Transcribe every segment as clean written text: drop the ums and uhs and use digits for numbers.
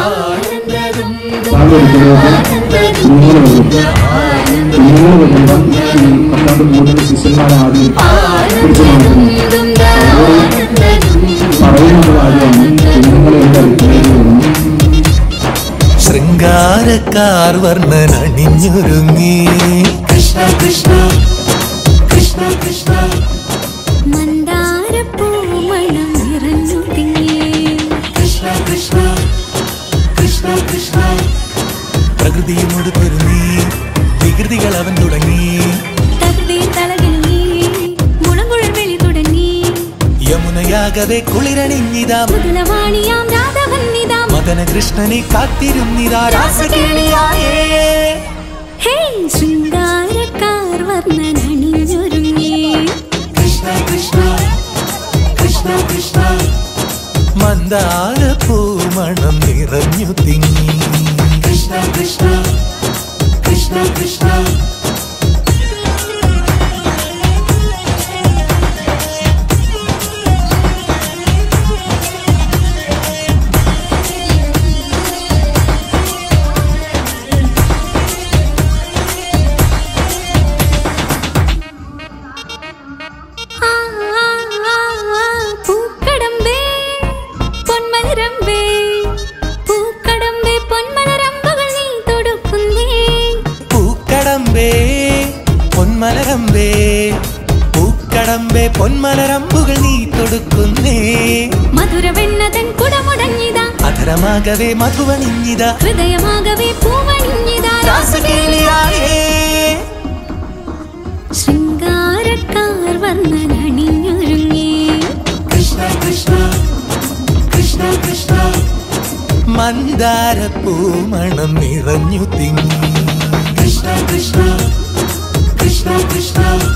ശിഷ്യന്മാരെ ആദ്യം പിടിച്ചു നോക്കുന്നത് പറയുന്നത് കാര്യമാണ്. കുഞ്ഞുങ്ങളെ ശൃംഗാരക്കാർ വർണ്ണൻ അണിഞ്ഞൊരുങ്ങി കൃഷ്ണ കൃഷ്ണ കൃഷ്ണ കൃഷ്ണ മന്ദാരപ്പൂമണം നിറഞ്ഞു തിങ്ങി കൃഷ്ണ കൃഷ്ണ കൃഷ്ണ കൃഷ്ണ പ്രകൃതിയോട് പൊരുങ്ങി വികൃതികൾ അവൻ തുടങ്ങി തകൃതിയിൽ തളകിലുങ്ങി മുളങ്കുഴൽ വിളി തുടങ്ങി യമുനയാകവെ കുളിരണിഞ്ഞിതാ മൃദുലവാണിയാം രാധവന്നിതാ മദന കൃഷ്ണനെ കാത്തിരുന്നിതാ രാസകേളിയായേ ഹേ ശൃംഗാരക്കാർ വർണ്ണൻ അണിഞ്ഞൊരുങ്ങി കൃഷ്ണ കൃഷ്ണ കൃഷ്ണ കൃഷ്ണ മന്ദാരപ്പൂമണം നിറഞ്ഞു തിങ്ങി കൃഷ്ണ കൃഷ്ണ കൃഷ്ണ കൃഷ്ണ പൊന്മലരമ്പേ പൂക്കടമ്പേ പൊന്മലരമ്പുകൾ നീ തൊടുക്കുന്നേ മധുരവെണ്ണതൻ കുടമുടഞ്ഞിതാ അധരമാകവേ മധുവണിഞ്ഞിതാ ഹൃദയമാകവേ പൂവണിഞ്ഞിതാ രാസകേളിയായേ ശൃംഗാരക്കാർ വർണ്ണൻ അണിഞ്ഞൊരുങ്ങി കൃഷ്ണ കൃഷ്ണ കൃഷ്ണ കൃഷ്ണ മന്ദാരപ്പൂമണം നിറഞ്ഞു തിങ്ങി കൃഷ്ണ കൃഷ്ണ കൃഷ്ണ കൃഷ്ണ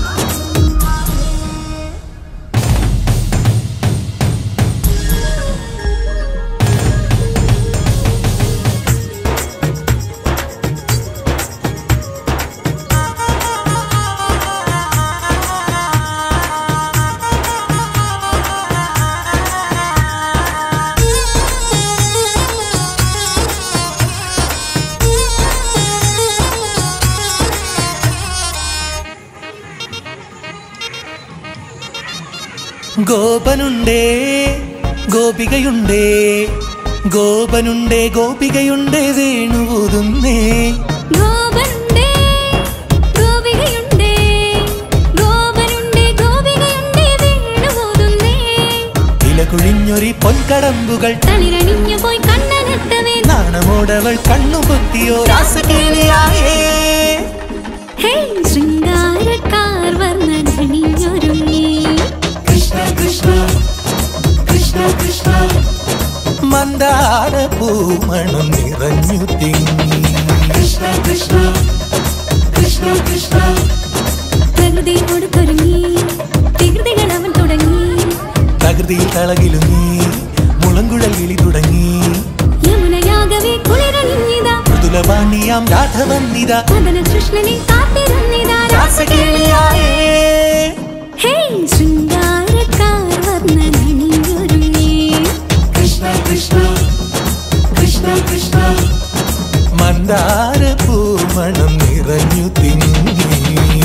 ഗോപനുണ്ടേ ഗോപികയുണ്ടേ ഗോപനുണ്ടേ ഗോപികയുണ്ടേ വേണുവൂതുന്നേ ഗോപനുണ്ടേ ഗോപികയുണ്ടേ ഗോപനുണ്ടേ ഗോപികയുണ്ടേ വേണുവൂതുന്നേ ഇലകുഴിഞ്ഞൊരി പൊൻകടമ്പുകൾ തളിരണിഞ്ഞു പോയി കണ്ണനത്തവേ നാണമോടവൾ കണ്ണുപൊത്തിയോ രാസകേളിയായേ ഹേ ശൃംഗാരക്കാർ വർണ്ണൻ അണിഞ്ഞൊരുങ്ങി കൃഷ്ണ കൃഷ്ണ കൃഷ്ണ കൃഷ്ണ മന്ദാരപ്പൂമണം നിറഞ്ഞു തിങ്ങി കൃഷ്ണ കൃഷ്ണ കൃഷ്ണ കൃഷ്ണ പ്രകൃതിയോട് തുടങ്ങി വികൃതികൾ അവൻ തുടങ്ങി പ്രകൃതിയിൽ തളകിലുങ്ങി മുളങ്കുഴൽ വിളി തുടങ്ങി യമുനയാകവേ കുളിരണിഞ്ഞിതാ മൃദുലവാണിയാം രാധവന്നിതാ മദന കൃഷ്ണനെ കാത്തിരുന്നിതാ രാസകേളിയായേ ഹേ ശൃംഗാരക്കാർ വർണ്ണൻ അണിഞ്ഞൊരുങ്ങി കൃഷ്ണ കൃഷ്ണ കൃഷ്ണ കൃഷ്ണ മന്ദാരപ്പൂമണം നിറഞ്ഞു തിങ്ങി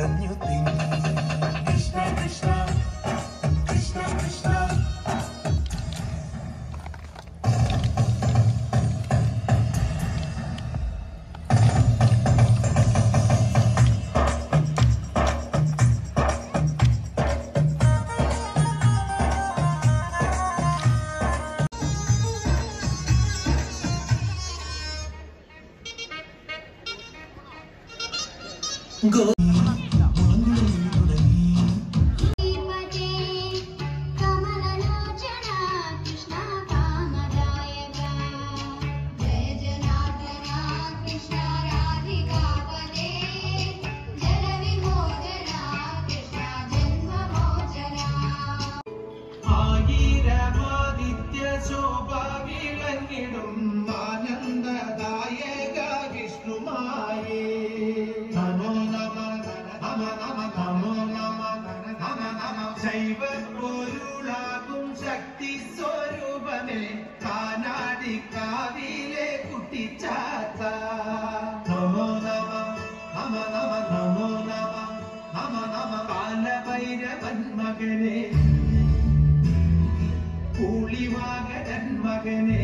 നിറഞ്ഞു തിങ്ങി. കൃഷ്ണ കൃഷ്ണ കൃഷ്ണ കൃഷ്ണ ശൈവപ്പൊരുളാകും ശക്തി സ്വരൂപമേ കാനാടി കാവിലെ കുട്ടിച്ചാത്ത നമോ നമ നമ നമ നമോ നമ നമ നമ കാലഭൈരവൻ മകനെ കൂളിവാകരൻ മകനെ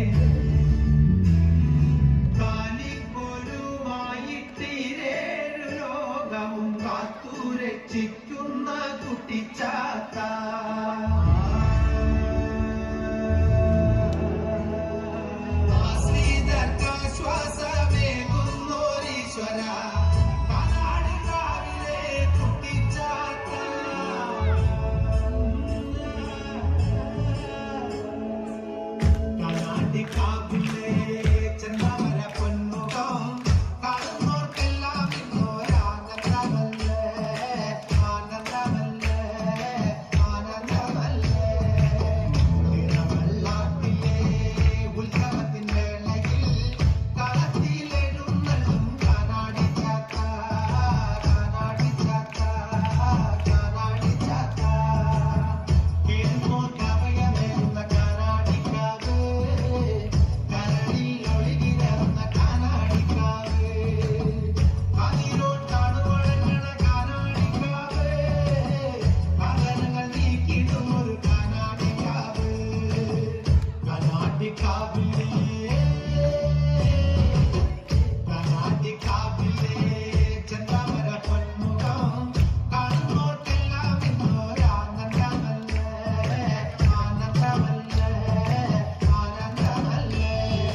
കാലിപ്പൊരുമായിട്ടീരേഴു ലോകവും കാത്തുരക്ഷിക്കുന്ന കുട്ടിച്ചാത്ത ശ്വാസമേകുന്നോരീശ്വര കാനാടി കാവിലെ കുട്ടിച്ചാത്ത കാനാടി കാവിലെ ചെന്താമര പൊന്മുഖം കാണുന്നോർക്കെല്ലാം ഇന്നോരാനന്ദമല്ലേ ആനന്ദമല്ലേ ആനന്ദമല്ലേ തിരുവള്ളാട്ടിലെ ഉത്സവത്തിൻ വേളയിൽ കളത്തിലെഴുന്നള്ളും കാനാടി ചാത്ത കാനാടി ചാത്ത കാനാടി ചാത്ത കേൾമോർ കവയമേറുന്ന കാനാടിക്കാവ് കരളിൽ ഒഴുകി നടന്ന കാനാടിക്കാവ് അതിലോട്ടാണ് വഴങ്ങണ കാനാടിക്കാവ് പകരങ്ങൾ നീക്കിടും ഒരു കാനാടിക്കാവ് കാനാടിക്കാവിലെ കാനാടിക്കാവിലെ ചെന്താമര പൊന്മുഖം കാണുന്നോർക്കെല്ലാം ഇന്നോരാനന്ദമല്ലേ ആനന്ദമല്ലേ ആനന്ദമല്ലേ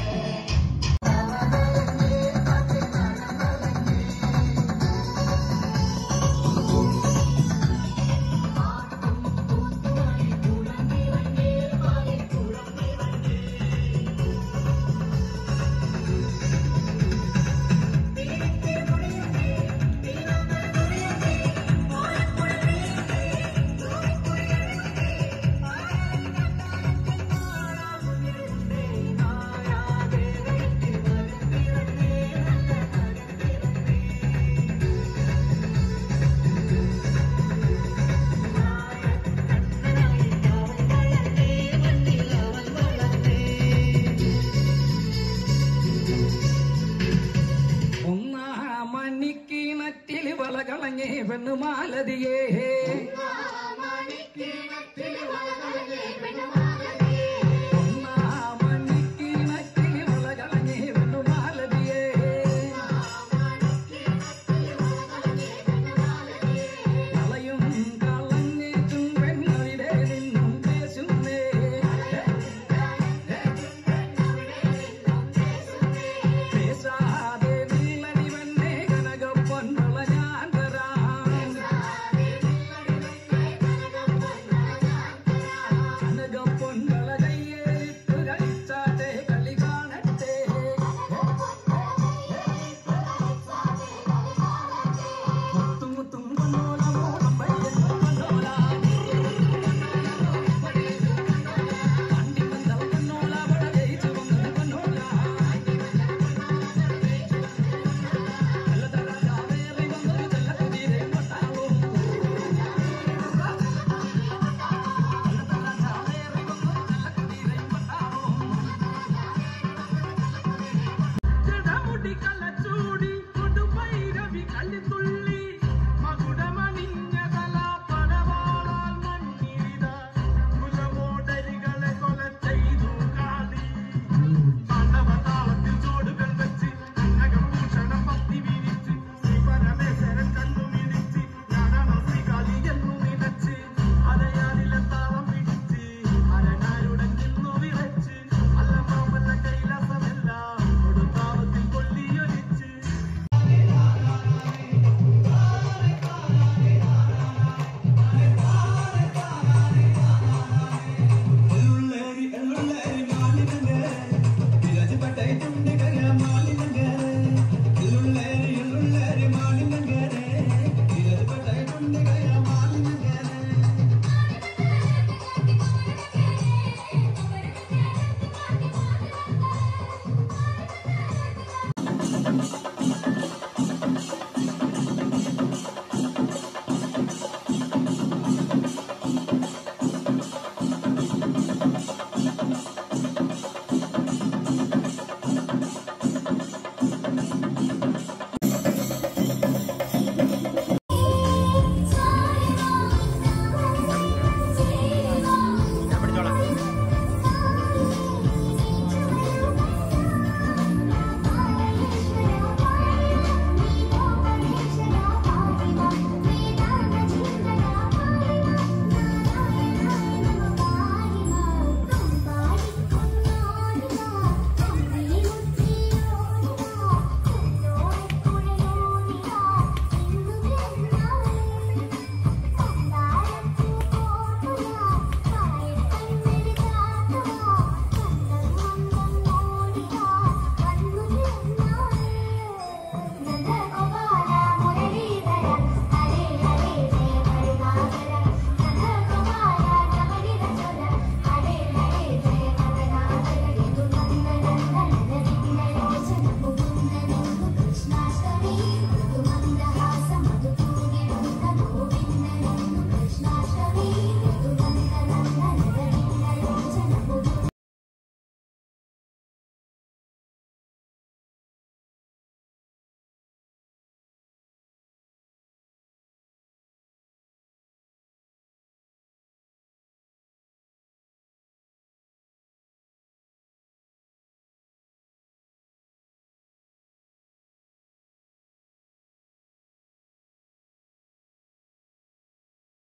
മണിക്കിണറ്റിൽ വളകളഞ്ഞേ പെണ്ണുമാലതിയേ മണിക്കിണറ്റിൽ വളകളഞ്ഞേ പെണ്ണുമാലതിയേ